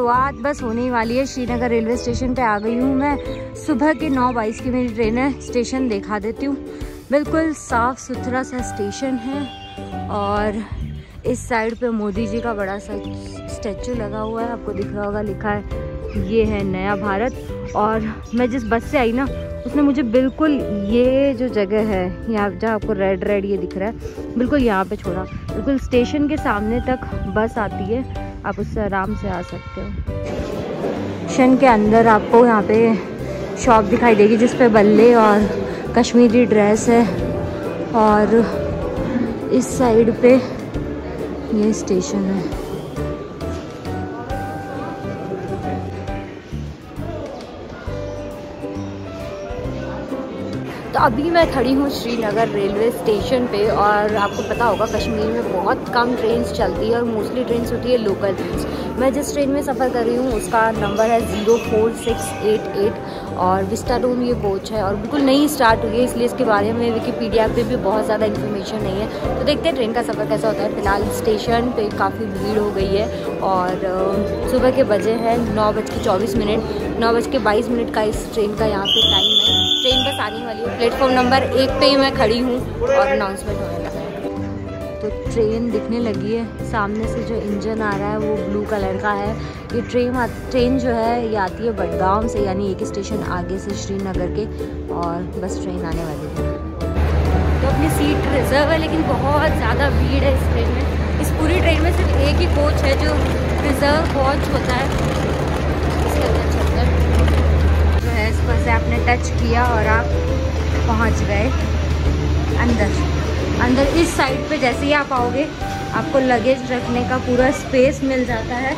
शुरुआत बस होने ही वाली है। श्रीनगर रेलवे स्टेशन पे आ गई हूँ मैं। सुबह के 9:22 की मेरी ट्रेन है। स्टेशन दिखा देती हूँ। बिल्कुल साफ़ सुथरा सा स्टेशन है और इस साइड पे मोदी जी का बड़ा सा स्टैचू लगा हुआ है, आपको दिख रहा होगा, लिखा है ये है नया भारत। और मैं जिस बस से आई ना, उसने मुझे बिल्कुल ये जो जगह है यहाँ जहाँ आपको रेड रेड ये दिख रहा है, बिल्कुल यहाँ पे छोड़ा। बिल्कुल स्टेशन के सामने तक बस आती है, आप उससे आराम से आ सकते हो। स्टेशन के अंदर आपको यहाँ पे शॉप दिखाई देगी जिस पे बल्ले और कश्मीरी ड्रेस है, और इस साइड पे ये स्टेशन है। तो अभी मैं खड़ी हूँ श्रीनगर रेलवे स्टेशन पे, और आपको पता होगा कश्मीर में बहुत कम ट्रेन्स चलती है और मोस्टली ट्रेन्स होती है लोकल ट्रेन्स। मैं जिस ट्रेन में सफ़र कर रही हूँ उसका नंबर है 04688 और विस्टाडोम ये कोच है और बिल्कुल नई स्टार्ट हुई है, इसलिए इसके बारे में विकिपीडिया पे भी बहुत ज़्यादा इन्फॉर्मेशन नहीं है। तो देखते हैं ट्रेन का सफ़र कैसा होता है। फिलहाल स्टेशन पे काफ़ी भीड़ हो गई है और सुबह के बजे हैं 9:24, 9:22 का इस ट्रेन का यहाँ पे टाइम है। ट्रेन बस आने वाली है। प्लेटफॉर्म नंबर 1 पे ही मैं खड़ी हूँ और अनाउंसमेंट होने लगा है। तो ट्रेन दिखने लगी है। सामने से जो इंजन आ रहा है वो ब्लू कलर का है। ये ट्रेन जो है ये आती है बडगाम से, यानी एक स्टेशन आगे से श्रीनगर के, और बस ट्रेन आने वाली है। तो अपनी सीट रिजर्व है, लेकिन बहुत ज़्यादा भीड़ है इस ट्रेन में। इस पूरी ट्रेन में सिर्फ एक ही कोच है जो रिजर्व कोच होता है, इसके अंदर चलता है जो है। इस पर से आपने टच किया और आप पहुंच गए अंदर। इस साइड पे जैसे ही आप आओगे आपको लगेज रखने का पूरा स्पेस मिल जाता है।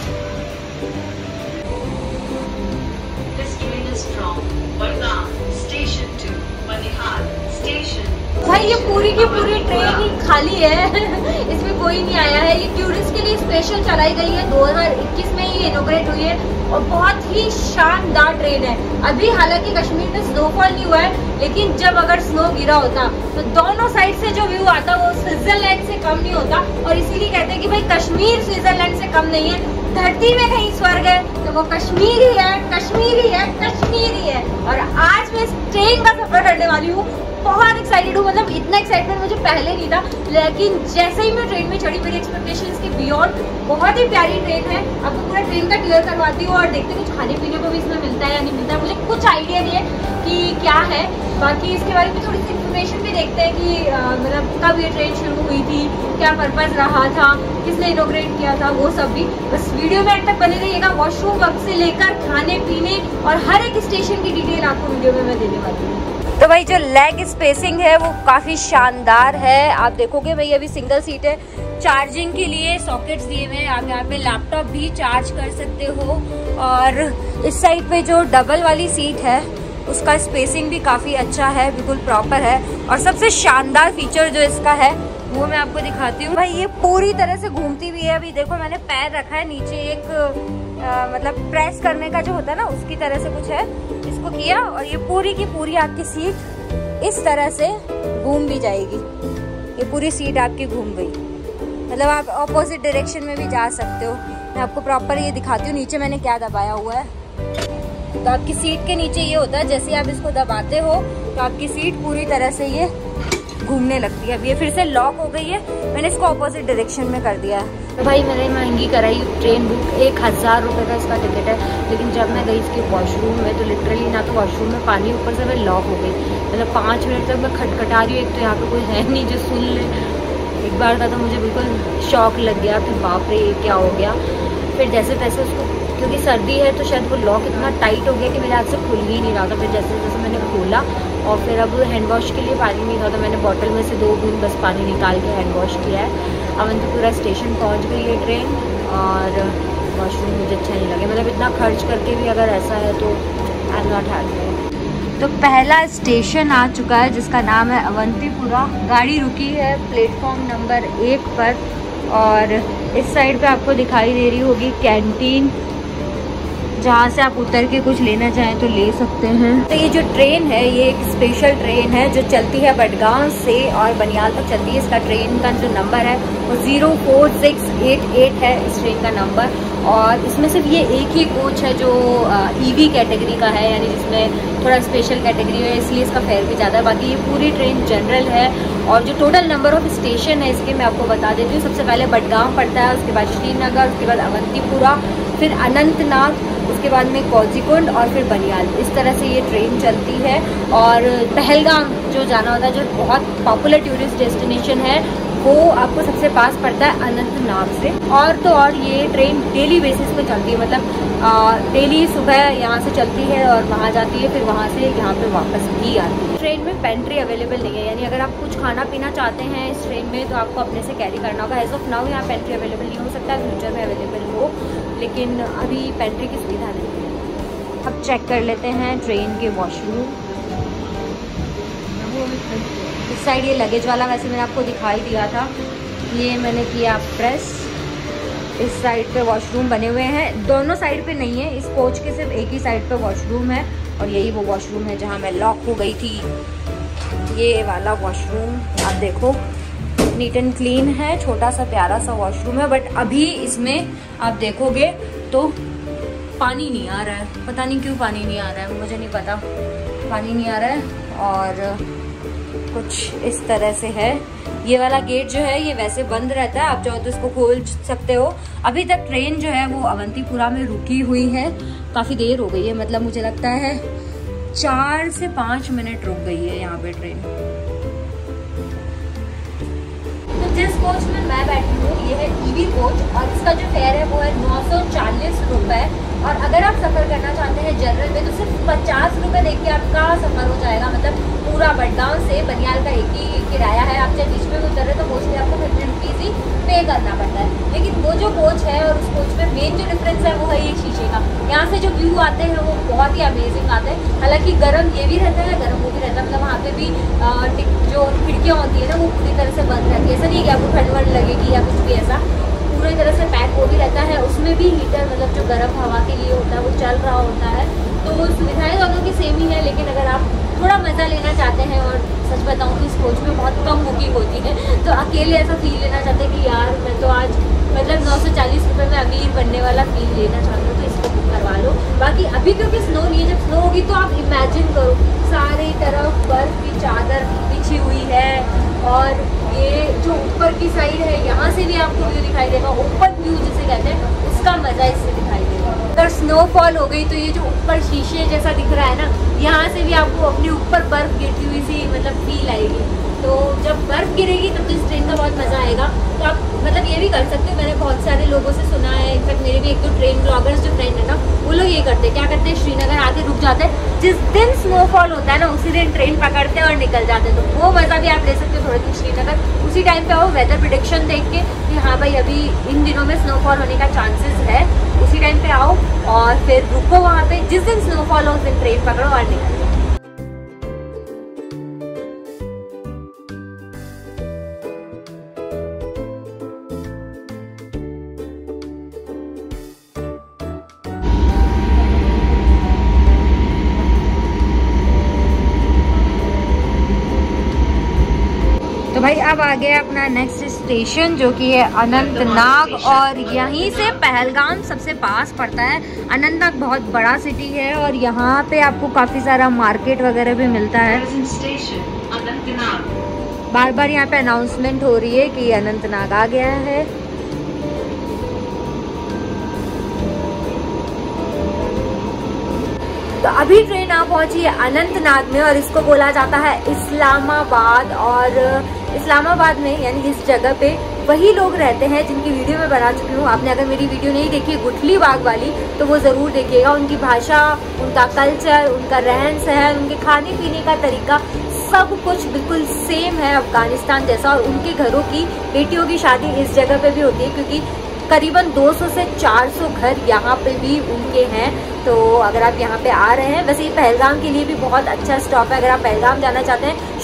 भाई ये पूरी की पूरी ट्रेन ही खाली है इसमें कोई नहीं आया है। ये टूरिस्ट के लिए स्पेशल चलाई गई है, 2021 में ही इनॉग्रेट हुई है और बहुत ही शानदार ट्रेन है। अभी हालांकि कश्मीर में स्नोफॉल नहीं हुआ है, लेकिन जब अगर स्नो गिरा होता तो दोनों साइड से जो व्यू आता वो स्विट्जरलैंड से कम नहीं होता। और इसीलिए कहते हैं कि भाई कश्मीर स्विट्जरलैंड से कम नहीं है। धरती में कहीं स्वर्ग है तो वो कश्मीर ही है, कश्मीर ही है, कश्मीर ही है। और आज मैं इस ट्रेन का सफर करने वाली हूँ। बहुत एक्साइटेड हूँ, मतलब इतना एक्साइटमेंट मुझे पहले नहीं था, लेकिन जैसे ही मैं ट्रेन में चढ़ी मेरी एक्सपेक्टेशंस के बियॉन्ड। बहुत ही प्यारी ट्रेन है। आपको पूरा ट्रेन का क्लियर करवाती हूँ और देखते हैं कुछ खाने पीने को भी इसमें मिलता है या नहीं मिलता है। मुझे कुछ आइडिया नहीं है कि क्या है, बाकी इसके बारे में थोड़ी सी इन्फॉर्मेशन भी देखते हैं कि मतलब कब ये ट्रेन शुरू हुई थी, क्या पर्पज़ रहा था, किसने इनॉग्रेट किया था, वो सब भी। बस वीडियो में एंड तक बने रहिएगा। वॉशरूम वक्त से लेकर खाने पीने और हर एक स्टेशन की डिटेल आपको वीडियो में मैं देने वाली हूँ। तो भाई जो लेग स्पेसिंग है वो काफ़ी शानदार है। आप देखोगे भाई अभी सिंगल सीट है। चार्जिंग के लिए सॉकेट्स दिए हुए हैं, आप यहाँ पे लैपटॉप भी चार्ज कर सकते हो। और इस साइड पे जो डबल वाली सीट है उसका स्पेसिंग भी काफ़ी अच्छा है, बिल्कुल प्रॉपर है। और सबसे शानदार फीचर जो इसका है वो मैं आपको दिखाती हूँ। भाई ये पूरी तरह से घूमती भी है। अभी देखो मैंने पैर रखा है नीचे, एक मतलब प्रेस करने का जो होता है ना उसकी तरह से कुछ है, इसको किया और ये पूरी की पूरी आपकी सीट इस तरह से घूम भी जाएगी। ये पूरी सीट आपकी घूम गई, मतलब आप ऑपोजिट डायरेक्शन में भी जा सकते हो। मैं आपको प्रॉपर ये दिखाती हूँ नीचे मैंने क्या दबाया हुआ है। तो आपकी सीट के नीचे ये होता है, जैसे आप इसको दबाते हो तो आपकी सीट पूरी तरह से ये घूमने लगती है। अब ये फिर से लॉक हो गई है, मैंने इसको ऑपोजिट डायरेक्शन में कर दिया है। तो भाई मैंने महंगी कराई ट्रेन बुक, 1000 रुपये का इसका टिकट है। लेकिन जब मैं गई इसके वॉशरूम में तो लिटरली ना तो वॉशरूम में पानी, ऊपर से मैं लॉक हो गई। मतलब 5 मिनट तक मैं खटखटा रही हूँ, एक तो यहाँ पे कोई है नहीं जो सुन ले। एक बार का तो मुझे बिल्कुल शॉक लग गया कि बाप रे ये क्या हो गया। फिर जैसे तैसे उसको, क्योंकि सर्दी है तो शायद वो लॉक इतना टाइट हो गया कि मेरे हाथ से खुल ही नहीं रहा था। फिर जैसे जैसे मैंने खोला और फिर अब हैंड वॉश के लिए पानी नहीं था तो मैंने बॉटल में से 2 बूंद बस पानी निकाल के हैंड वॉश किया है। अवंतीपुरा स्टेशन पहुंच गई है ट्रेन और वॉशरूम मुझे अच्छा नहीं लगे। मतलब इतना खर्च करके भी अगर ऐसा है तो आई एम नॉट हैप्पी। तो पहला स्टेशन आ चुका है जिसका नाम है अवंतीपुरा। गाड़ी रुकी है प्लेटफॉर्म नंबर 1 पर और इस साइड पे आपको दिखाई दे रही होगी कैंटीन। जहाँ से आप उतर के कुछ लेना चाहें तो ले सकते हैं। तो ये जो ट्रेन है ये एक स्पेशल ट्रेन है जो चलती है बडगांव से और बनिहाल तक चलती है। इसका ट्रेन का जो नंबर है वो 04688 है इस ट्रेन का नंबर। और इसमें सिर्फ ये एक ही कोच है जो ईवी कैटेगरी का है, यानी जिसमें थोड़ा स्पेशल कैटेगरी है, इसलिए इसका फेयर भी ज़्यादा है। बाकी ये पूरी ट्रेन जनरल है। और जो टोटल नंबर ऑफ स्टेशन है इसके मैं आपको बता देती हूँ। सबसे पहले बडगांव पड़ता है, उसके बाद श्रीनगर, उसके बाद अवंतीपुरा, फिर अनंतनाग, उसके बाद में कोझिकोड और फिर बनिहाल। इस तरह से ये ट्रेन चलती है। और पहलगाम जो जाना होता है, जो बहुत पॉपुलर टूरिस्ट डेस्टिनेशन है, वो आपको सबसे पास पड़ता है अनंतनाग से। और तो और ये ट्रेन डेली बेसिस पे चलती है, मतलब डेली सुबह यहाँ से चलती है और वहाँ जाती है, फिर वहाँ से यहाँ पे वापस भी आती है। ट्रेन में पेंट्री अवेलेबल नहीं है, यानी अगर आप कुछ खाना पीना चाहते हैं इस ट्रेन में तो आपको अपने से कैरी करना होगा। एज ऑफ नाउ यहाँ पेंट्री अवेलेबल नहीं हो सकता, फ्यूचर में अवेलेबल हो, लेकिन अभी पेंट्री की सुविधा नहीं है। अब चेक कर लेते हैं ट्रेन के वॉशरूम। इस साइड ये लगेज वाला वैसे मैंने आपको दिखाई दिया था, ये मैंने किया प्रेस। इस साइड पे वॉशरूम बने हुए हैं, दोनों साइड पे नहीं है, इस कोच के सिर्फ एक ही साइड पे वॉशरूम है। और यही वो वॉशरूम है जहाँ मैं लॉक हो गई थी। ये वाला वॉशरूम आप देखो, नीट एंड क्लीन है, छोटा सा प्यारा सा वॉशरूम है। बट अभी इसमें आप देखोगे तो पानी नहीं आ रहा है, पता नहीं क्यों पानी नहीं आ रहा है, मुझे नहीं पता, पानी नहीं आ रहा है। और कुछ इस तरह से है। ये वाला गेट जो है ये वैसे बंद रहता है, आप चाहो तो इसको खोल सकते हो। अभी तक ट्रेन जो है वो अवंतीपुरा में रुकी हुई है, काफ़ी देर हो गई है, मतलब मुझे लगता है 4 से 5 मिनट रुक गई है यहाँ पे ट्रेन। तो जिस कोच में मैं बैठी हूँ ये है ईवी कोच और इसका जो फेयर है वो है 940 रुपये। और अगर आप सफ़र करना चाहते हैं जनरल में तो सिर्फ 50 रुपये दे के आपका सफ़र हो जाएगा, मतलब पूरा बडगांव से बनिहाल का एक ही किराया है। आप जब बीच में उतर रहे तो मोस्टली आपको 50 रुपीज़ ही पे करना पड़ता है। लेकिन वो जो कोच है और उस कोच में मेन जो डिफरेंस है वो है ये शीशे का। यहाँ से जो व्यू आते हैं वो बहुत ही अमेजिंग आते हैं। हालांकि गर्म ये भी रहता है, गर्म वो भी रहता है, मतलब वहाँ पे भी जो खिड़कियाँ होती है ना वो पूरी तरह से बंद रहती है। ऐसा नहीं कि आपको ठंड वंड लगेगी या कुछ भी ऐसा, पूरी तरह से पैक वो भी रहता है। उसमें भी हीटर, मतलब जो गर्म हवा के लिए होता है वो चल रहा होता है। तो सुविधाएं दोनों की सेम ही है, लेकिन अगर आप थोड़ा मज़ा लेना चाहते हैं, और सच बताऊं तो इस कोच में बहुत कम बुकिंग होती है, तो अकेले ऐसा फील लेना चाहते हैं कि यार मैं तो आज मतलब 940 रुपये में अमीर बनने वाला फील लेना चाहते हो तो इसको बुक करवा लो। बाकी अभी क्योंकि स्नो नहीं है, जब स्नो होगी तो आप इमेजिन करो सारी तरफ बर्फ़ की चादर बिछी हुई है। और ये जो ऊपर की साइड है यहाँ से भी आपको व्यू दिखाई देगा, ओपन व्यू जिसे कहते हैं, उसका मज़ा इससे दिखाई देगा। अगर स्नोफॉल हो गई तो ये जो ऊपर शीशे जैसा दिख रहा है ना, यहाँ से भी आपको अपने ऊपर बर्फ़ गिरती हुई सी मतलब फील आएगी। तो जब बर्फ़ गिरेगी तब तो इस ट्रेन का बहुत मज़ा आएगा। तो आप मतलब ये भी कर सकते हो, मैंने बहुत सारे लोगों से सुना है, इनफैक्ट मेरे भी एक दो ट्रेन ब्लॉगर्स जो फ्रेंड है ना वो लोग ये करते हैं, क्या करते हैं श्रीनगर आके रुक जाते हैं, जिस दिन स्नोफॉल होता है ना उसी दिन ट्रेन पकड़ते हैं और निकल जाते हैं। तो वो मज़ा भी आप ले सकते हो थोड़े दिन श्रीनगर, उसी टाइम पे आओ, वेदर प्रेडिक्शन देख के कि हाँ भाई अभी इन दिनों में स्नोफॉल होने का चांसेस है, उसी टाइम पे आओ और फिर रुको वहाँ पे, जिस दिन स्नोफॉल हो उस दिन ट्रेन पकड़ो और निकलो। तो भाई अब आ गया अपना नेक्स्ट स्टेशन जो कि है अनंतनाग, और यहीं से पहलगाम सबसे पास पड़ता है। अनंतनाग बहुत बड़ा सिटी है और यहाँ पे आपको काफ़ी सारा मार्केट वगैरह भी मिलता है। बार बार यहाँ पे अनाउंसमेंट हो रही है कि अनंतनाग आ गया है। तो अभी ट्रेन आ पहुंची है अनंतनाग में और इसको बोला जाता है इस्लामाबाद। और इस्लामाबाद में यानी इस जगह पे वही लोग रहते हैं जिनकी वीडियो मैं बना चुकी हूँ। आपने अगर मेरी वीडियो नहीं देखी गुठली बाग वाली तो वो ज़रूर देखिएगा। उनकी भाषा, उनका कल्चर, उनका रहन सहन, उनके खाने पीने का तरीका, सब कुछ बिल्कुल सेम है अफगानिस्तान जैसा। और उनके घरों की बेटियों की शादी इस जगह पे भी होती है क्योंकि करीबन 200 से 400 घर यहाँ पे भी उनके हैं। तो अगर आप यहाँ पे आ रहे हैं, वैसे ये पहलगाम के लिए भी बहुत अच्छा स्टॉप है। अगर आप पहलगाम जाना चाहते हैं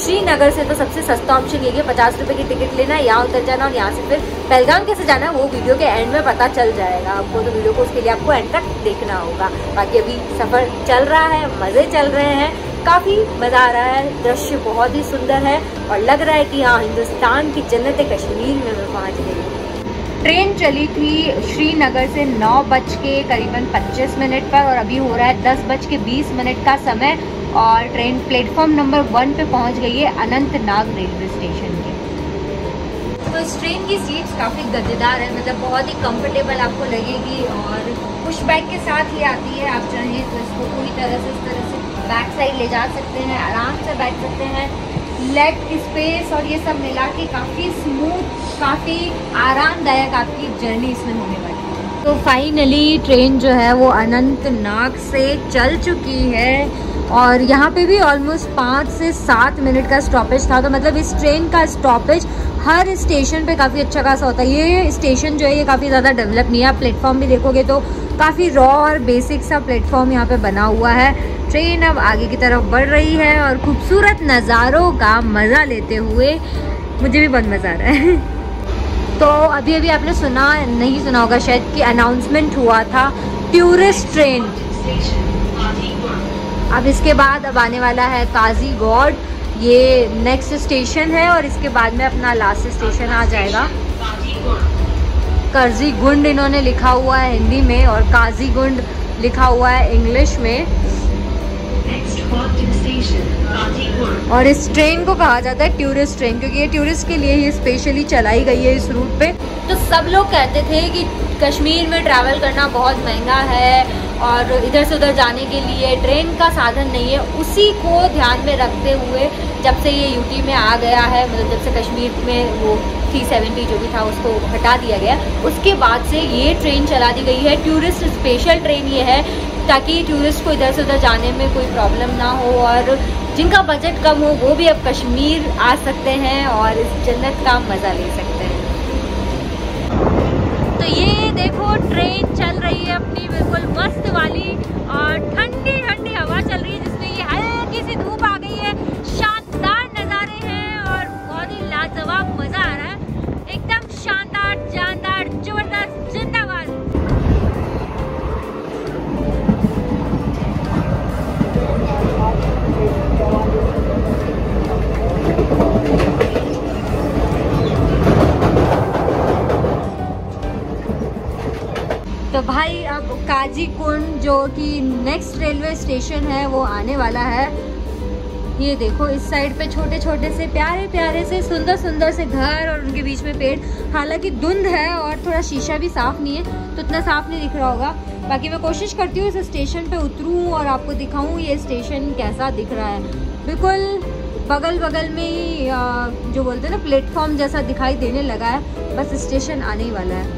श्रीनगर से तो सबसे सस्ता ऑप्शन यही है, 50 रुपये की टिकट लेना है, यहाँ उतर जाना और यहाँ से फिर पहलगाम कैसे जाना है वो वीडियो के एंड में पता चल जाएगा आपको। तो वीडियो को उसके लिए आपको एंड तक देखना होगा। बाकी अभी सफ़र चल रहा है, मज़े चल रहे हैं, काफ़ी मज़ा आ रहा है, दृश्य बहुत ही सुंदर है और लग रहा है कि हाँ हिंदुस्तान की जन्नत कश्मीर में मैं पहुँच गई। ट्रेन चली थी श्रीनगर से 9 बज के करीबन 25 मिनट पर और अभी हो रहा है 10 बज के 20 मिनट का समय और ट्रेन प्लेटफॉर्म नंबर 1 पे पहुंच गई है अनंतनाग रेलवे स्टेशन के। तो इस ट्रेन की सीट्स काफ़ी गद्देदार है, मतलब बहुत ही कंफर्टेबल आपको लगेगी और पुश बैक के साथ ही आती है। आप चाहें तो इसको पूरी तरह से इस तरह से बैक साइड ले जा सकते हैं, आराम से बैठ सकते हैं। लेग स्पेस और ये सब मिला के काफ़ी स्मूथ, काफ़ी आरामदायक आपकी जर्नी इसमें होने वाली है। तो फाइनली ट्रेन जो है वो अनंतनाग से चल चुकी है और यहाँ पे भी ऑलमोस्ट 5 से 7 मिनट का स्टॉपेज था। तो मतलब इस ट्रेन का स्टॉपेज हर स्टेशन पे काफ़ी अच्छा खासा होता है। ये स्टेशन जो है ये काफ़ी ज़्यादा डेवलप नहीं है। आप प्लेटफॉर्म भी देखोगे तो काफ़ी रॉ और बेसिक सा प्लेटफॉर्म यहाँ पे बना हुआ है। ट्रेन अब आगे की तरफ बढ़ रही है और खूबसूरत नज़ारों का मज़ा लेते हुए मुझे भी बहुत मज़ा आ रहा है। तो अभी अभी आपने सुना नहीं सुना होगा शायद कि अनाउंसमेंट हुआ था टूरिस्ट ट्रेन। अब इसके बाद अब आने वाला है काजीगौड़, ये नेक्स्ट स्टेशन है और इसके बाद में अपना लास्ट स्टेशन आ जाएगा। काजीगुंड इन्होंने लिखा हुआ है हिंदी में और काजीगुंड लिखा हुआ है इंग्लिश में। और इस ट्रेन को कहा जाता है टूरिस्ट ट्रेन क्योंकि ये टूरिस्ट के लिए ही स्पेशली चलाई गई है इस रूट पे। तो सब लोग कहते थे कि कश्मीर में ट्रैवल करना बहुत महंगा है और इधर से उधर जाने के लिए ट्रेन का साधन नहीं है। उसी को ध्यान में रखते हुए जब से ये यूटी में आ गया है, मतलब जब से कश्मीर में वो 370 जो भी था उसको हटा दिया गया, उसके बाद से ये ट्रेन चला दी गई है। टूरिस्ट स्पेशल ट्रेन ये है ताकि टूरिस्ट को इधर से उधर जाने में कोई प्रॉब्लम ना हो और जिनका बजट कम हो वो भी अब कश्मीर आ सकते हैं और इस जन्नत का मज़ा ले सकते हैं। तो ये देखो ट्रेन चल रही है अपनी बिल्कुल मस्त वाली और ठंडी ठंडी हवा चल रही है जिसमें ये हल्की सी धूप आ गई है। शानदार नज़ारे हैं और बहुत ही लाजवाब मज़ा आ रहा है, एकदम शानदार जानदार जबरदस्त जिंदाबाद। तो भाई अब काजीकुंड जो कि नेक्स्ट रेलवे स्टेशन है वो आने वाला है। ये देखो इस साइड पे छोटे छोटे से प्यारे प्यारे से सुंदर सुंदर से घर और उनके बीच में पेड़। हालांकि धुंध है और थोड़ा शीशा भी साफ नहीं है तो इतना साफ नहीं दिख रहा होगा। बाकी मैं कोशिश करती हूँ इस स्टेशन पे उतरूँ और आपको दिखाऊँ ये स्टेशन कैसा दिख रहा है। बिल्कुल बगल बगल में ही जो बोलते हैं ना प्लेटफॉर्म जैसा दिखाई देने लगा है, बस स्टेशन आने ही वाला है।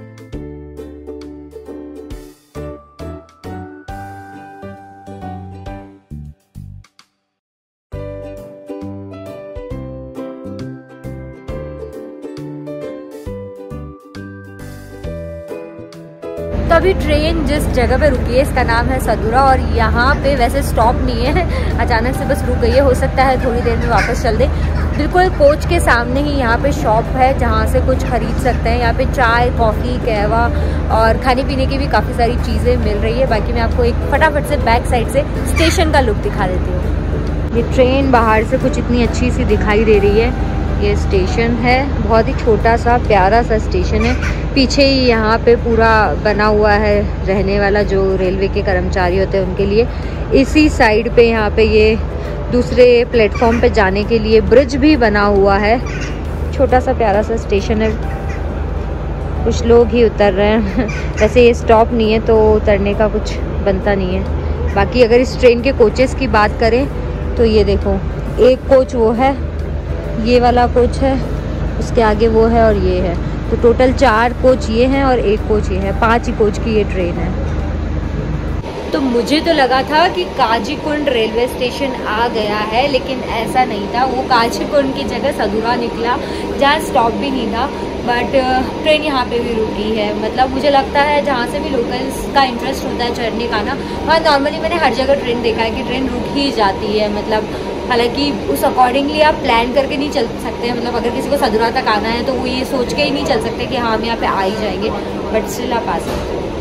तो अभी ट्रेन जिस जगह पे रुकी है इसका नाम है सदुरा और यहाँ पे वैसे स्टॉप नहीं है, अचानक से बस रुक गई है। हो सकता है थोड़ी देर में वापस चल दे। बिल्कुल कोच के सामने ही यहाँ पे शॉप है जहाँ से कुछ खरीद सकते हैं। यहाँ पे चाय, कॉफ़ी, कहवा और खाने पीने की भी काफ़ी सारी चीज़ें मिल रही है। बाकी मैं आपको एक फटाफट से बैक साइड से स्टेशन का लुक दिखा देती हूँ। ये ट्रेन बाहर से कुछ इतनी अच्छी सी दिखाई दे रही है। ये स्टेशन है, बहुत ही छोटा सा प्यारा सा स्टेशन है। पीछे ही यहाँ पे पूरा बना हुआ है रहने वाला, जो रेलवे के कर्मचारी होते हैं उनके लिए। इसी साइड पे यहाँ पे ये दूसरे प्लेटफॉर्म पे जाने के लिए ब्रिज भी बना हुआ है। छोटा सा प्यारा सा स्टेशन है, कुछ लोग ही उतर रहे हैं। वैसे ये स्टॉप नहीं है तो उतरने का कुछ बनता नहीं है। बाकी अगर इस ट्रेन के कोचेस की बात करें तो ये देखो, एक कोच वो है, ये वाला कोच है, उसके आगे वो है और ये है। तो टोटल 4 कोच ये हैं और 1 कोच ये है। 5 ही कोच की ये ट्रेन है। तो मुझे तो लगा था कि काजीकुंड रेलवे स्टेशन आ गया है, लेकिन ऐसा नहीं था। वो काजीकुंड की जगह सदुरा निकला जहाँ स्टॉप भी नहीं था। बट ट्रेन यहाँ पे भी रुकी है। मतलब मुझे लगता है जहाँ से भी लोकल्स का इंटरेस्ट होता है चढ़ने का ना, वहाँ नॉर्मली मैंने हर जगह ट्रेन देखा है कि ट्रेन रुक ही जाती है। मतलब हालांकि उस अकॉर्डिंगली आप प्लान करके नहीं चल सकते हैं, मतलब अगर किसी को सदुरा तक आना है तो वो ये सोच के ही नहीं चल सकते कि हाँ हम यहाँ पे आ ही जाएंगे, बट स्टिल आप आ सकते हैं।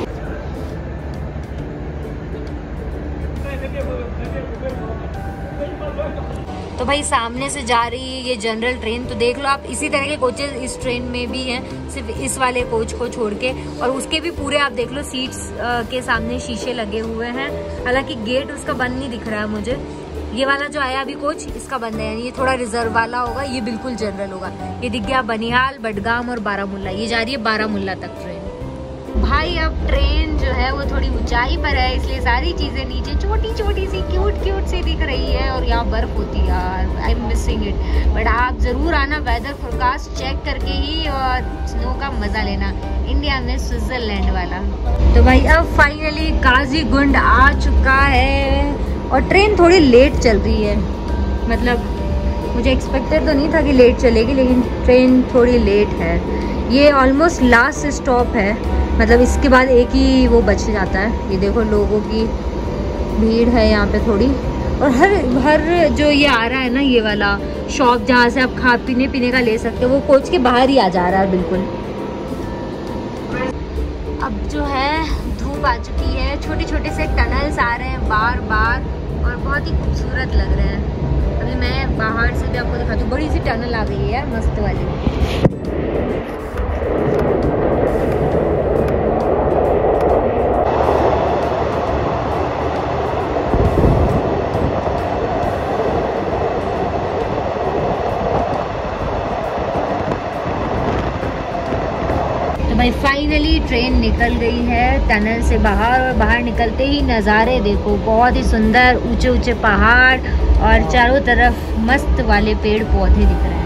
तो भाई सामने से जा रही है ये जनरल ट्रेन, तो देख लो आप, इसी तरह के कोचेस इस ट्रेन में भी हैं, सिर्फ इस वाले कोच को छोड़ के, और उसके भी पूरे आप देख लो सीट्स के सामने शीशे लगे हुए हैं। हालांकि गेट उसका बंद नहीं दिख रहा है मुझे। ये वाला जो आया अभी कोच, इसका बंद है, यानी ये थोड़ा रिजर्व वाला होगा, ये बिल्कुल जनरल होगा। ये दिख गया बनिहाल, बडगाम और बारामुल्ला, ये जा रही है बारामुल्ला तक ट्रेन। भाई अब ट्रेन जो है वो थोड़ी ऊंचाई पर है, इसलिए सारी चीजें नीचे छोटी छोटी सी क्यूट सी दिख रही है, और यहाँ बर्फ होती है यार, I am missing it. But आप जरूर आना वेदर फोरकास्ट चेक करके ही, और स्नो का मजा लेना, इंडिया में स्विट्जरलैंड वाला। तो भाई अब फाइनली काजीगुंड आ चुका है, और ट्रेन थोड़ी लेट चल रही है, मतलब मुझे एक्सपेक्टेड तो नहीं था कि लेट चलेगी, लेकिन ट्रेन थोड़ी लेट है। ये ऑलमोस्ट लास्ट स्टॉप है, मतलब इसके बाद एक ही वो बच जाता है। ये देखो लोगों की भीड़ है यहाँ पे थोड़ी, और हर जो ये आ रहा है ना, ये वाला शॉप जहाँ से आप खा पीने का ले सकते हो, वो कोच के बाहर ही आ जा रहा है बिल्कुल। अब जो है धूप आ चुकी है, छोटे छोटे से टनल्स आ रहे हैं बार बार, और बहुत ही खूबसूरत लग रहे हैं। अभी मैं बाहर से भी आपको दिखाती हूँ, बड़ी सी टनल आ गई है यार, मस्त वाली। भाई फाइनली ट्रेन निकल गई है टनल से बाहर, और बाहर निकलते ही नज़ारे देखो, बहुत ही सुंदर ऊंचे ऊंचे पहाड़, और चारों तरफ मस्त वाले पेड़ पौधे दिख रहे हैं।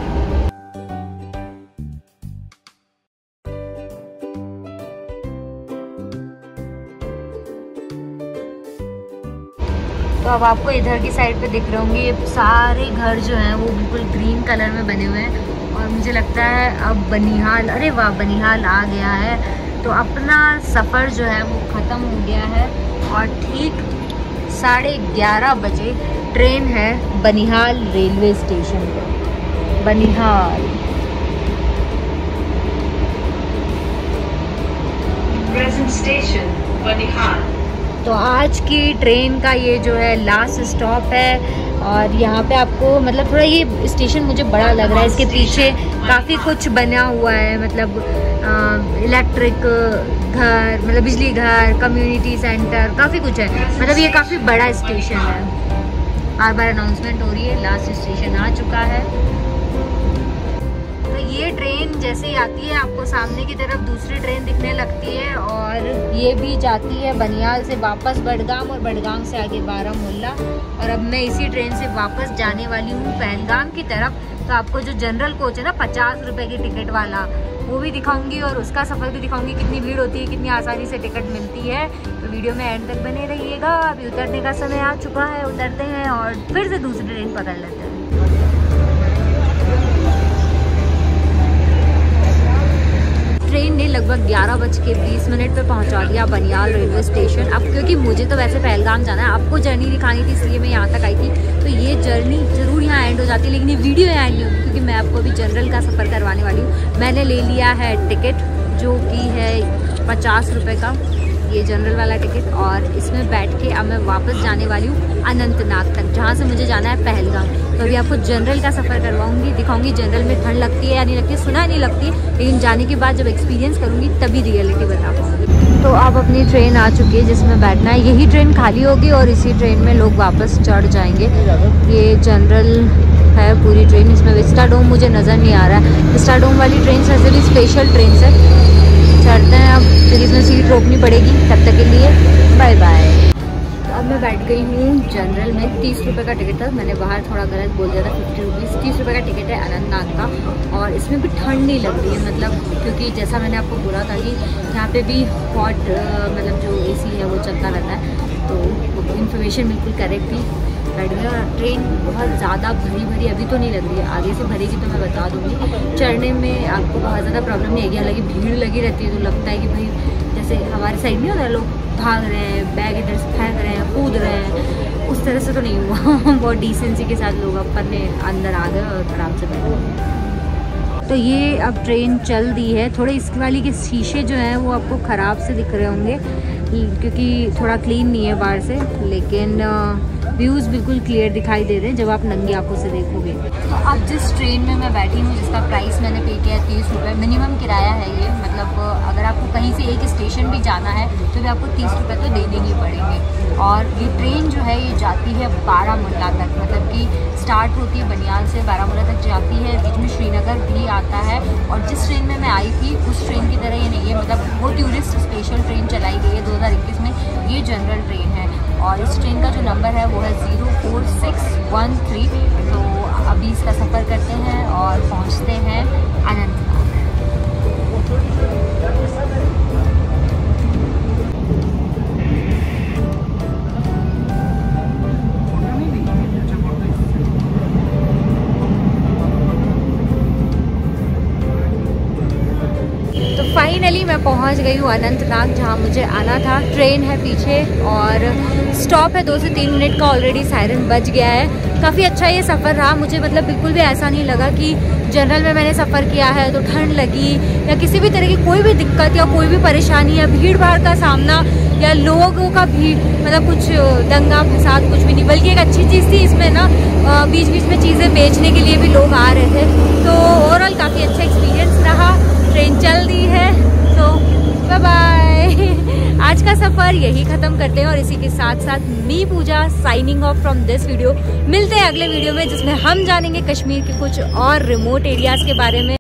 तो अब आपको इधर की साइड पे दिख रहे होंगे, ये सारे घर जो हैं वो बिल्कुल ग्रीन कलर में बने हुए हैं, और मुझे लगता है अब बनिहाल, अरे वाह बनिहाल आ गया है। तो अपना सफ़र जो है वो ख़त्म हो गया है, और ठीक 11:30 बजे ट्रेन है बनिहाल रेलवे स्टेशन पर। Banihal present station Banihal. तो आज की ट्रेन का ये जो है लास्ट स्टॉप है, और यहाँ पे आपको मतलब थोड़ा ये स्टेशन मुझे बड़ा लग रहा है, इसके पीछे काफ़ी कुछ बना हुआ है, मतलब इलेक्ट्रिक घर, मतलब बिजली घर, कम्युनिटी सेंटर, काफ़ी कुछ है, मतलब ये काफ़ी बड़ा स्टेशन है। बार बार अनाउंसमेंट हो रही है, लास्ट स्टेशन आ चुका है। तो ये ट्रेन जैसे ही आती है, आपको सामने की तरफ दूसरी ट्रेन दिखने लगती है, और ये भी जाती है बनिहाल से वापस बडगाम, और बडगाम से आगे बारामुल्ला। और अब मैं इसी ट्रेन से वापस जाने वाली हूँ पहलगाम की तरफ। तो आपको जो जनरल कोच है ना 50 रुपए की टिकट वाला, वो भी दिखाऊंगी, और उसका सफ़र भी दिखाऊंगी, कितनी भीड़ होती है, कितनी आसानी से टिकट मिलती है। तो वीडियो में एंड तक बने रहिएगा। अभी उतरने का समय आ चुका है, उतरते हैं और फिर से दूसरी ट्रेन पकड़ लेते हैं। ट्रेन ने लगभग 11:20 पे पहुंचा दिया बनिहाल रेलवे स्टेशन। अब क्योंकि मुझे तो वैसे पहलगाम जाना है, आपको जर्नी दिखानी थी, इसलिए मैं यहाँ तक आई थी। तो ये जर्नी जरूर यहाँ एंड हो जाती है, लेकिन ये वीडियो यहाँ एंड नहीं होगी, क्योंकि मैं आपको अभी जनरल का सफ़र करवाने वाली हूँ। मैंने ले लिया है टिकट, जो कि है 50 रुपये का, ये जनरल वाला टिकट, और इसमें बैठ के अब मैं वापस जाने वाली हूँ अनंतनाग तक, जहाँ से मुझे जाना है पहलगाम। तो अभी आपको जनरल का सफ़र करवाऊंगी, दिखाऊंगी जनरल में ठंड लगती है या नहीं लगती, सुना नहीं लगती, लेकिन जाने के बाद जब एक्सपीरियंस करूँगी तभी रियलिटी बता पाऊँगी। तो अब अपनी ट्रेन आ चुकी है जिसमें बैठना है, यही ट्रेन खाली होगी और इसी ट्रेन में लोग वापस चढ़ जाएंगे। ये जनरल है पूरी ट्रेन, इसमें विस्टाडोम मुझे नज़र नहीं आ रहा है। विस्टाडोम वाली ट्रेन से भी स्पेशल ट्रेन से चढ़ते हैं अब, फिर इसमें सीट रोकनी पड़ेगी, तब तक के लिए बाय बाय। अब मैं बैठ गई हूँ जनरल में। 30 रुपये का टिकट था, मैंने बाहर थोड़ा गलत बोल दिया था, 50 रुपीज़। 30 रुपये का टिकट है अनंतनाग का, और इसमें भी ठंड नहीं लग रही है, मतलब क्योंकि जैसा मैंने आपको बोला था कि यहाँ पे भी हॉट मतलब जो AC है वो चलता रहता है, तो इन्फॉर्मेशन बिल्कुल करेक्ट थी। बैठ गया। ट्रेन बहुत ज़्यादा भरी अभी तो नहीं लग रही है, आगे से भरेगी तो मैं बता दूँगी। चढ़ने में आपको बहुत ज़्यादा प्रॉब्लम नहीं आएगी, हालांकि भीड़ लगी रहती है, तो लगता है कि भाई जैसे हमारे साइड नहीं होता लोग भाग रहे हैं, बैग इधर से फेंक रहे हैं, कूद रहे हैं, उस तरह से तो नहीं हुआ। बहुत डिसेंसी के साथ लोग अपने अंदर आ गए और आराम से बैठे। तो ये अब ट्रेन चल दी है। थोड़े इसकी वाली के शीशे जो हैं वो आपको ख़राब से दिख रहे होंगे क्योंकि थोड़ा क्लीन नहीं है बाहर से, लेकिन व्यूज़ बिल्कुल क्लियर दिखाई दे रहे हैं जब आप नंगी आंखों से देखोगे। तो अब जिस ट्रेन में मैं बैठी हूँ, जिसका प्राइस मैंने पे किया 30 रुपये, मिनिमम किराया है ये। मतलब अगर आपको कहीं से एक स्टेशन भी जाना है तो भी आपको 30 रुपये तो देने ही पड़ेंगे। और ये ट्रेन जो है ये जाती है बारामुल्ला तक, मतलब कि स्टार्ट होती है बनिहाल से, बारामुल्ला तक जाती है। बीच में श्रीनगर भी आता है। और जिस ट्रेन में मैं आई थी उस ट्रेन की तरह ये नहीं है, मतलब वो टूरिस्ट स्पेशल ट्रेन चलाई गई है 2021 में। ये जनरल ट्रेन है और इस ट्रेन का जो नंबर है वो है 04613। तो अभी इसका सफ़र करते हैं और पहुंचते हैं अनंतनाग। फाइनली मैं पहुंच गई हूँ अनंतनाग, जहाँ मुझे आना था। ट्रेन है पीछे और स्टॉप है 2 से 3 मिनट का, ऑलरेडी सायरन बज गया है। काफ़ी अच्छा ये सफ़र रहा मुझे, मतलब बिल्कुल भी ऐसा नहीं लगा कि जनरल में मैंने सफ़र किया है तो ठंड लगी या किसी भी तरह की कोई भी दिक्कत या कोई भी परेशानी या भीड़ भाड़ का सामना या लोगों का भीड़, मतलब कुछ दंगा फसाद कुछ भी नहीं। बल्कि एक अच्छी चीज़ थी इसमें ना, बीच बीच में चीज़ें बेचने के लिए भी लोग आ रहे थे। तो ओवरऑल काफ़ी अच्छा एक्सपीरियंस रहा। ट्रेन चल दी है, तो बाय बाय। आज का सफ़र यही ख़त्म करते हैं और इसी के साथ साथ me Pooja signing off from this video. मिलते हैं अगले वीडियो में, जिसमें हम जानेंगे कश्मीर के कुछ और रिमोट एरियाज़ के बारे में।